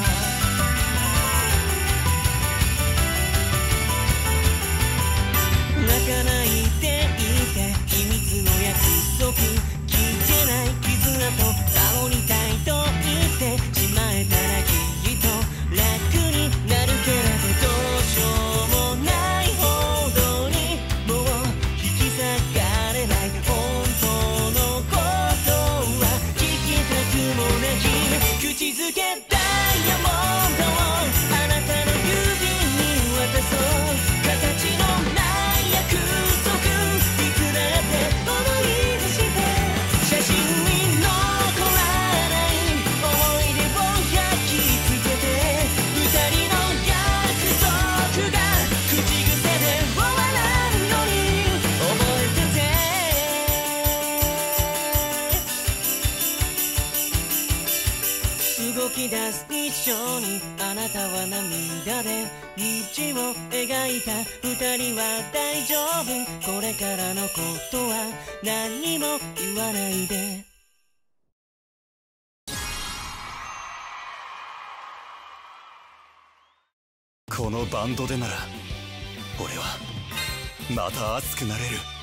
泣かないでいて秘密の約束、聞いてない傷跡守りたいと言ってしまえたらきっと楽になるけれど、どうしようもないほどにもう引き裂かれない本当のことは聞きたくもなき口づけダイヤモンドをあなたの指に渡そう、形のない約束いつだって思い出して写真に残らない思い出を焼き付けて二人の約束が口癖で終わらんように覚えてて、動き出す一緒にあなたは涙で道を描いた、二人は大丈夫、これからのことは何も言わないで。 このバンドでなら俺はまた熱くなれる。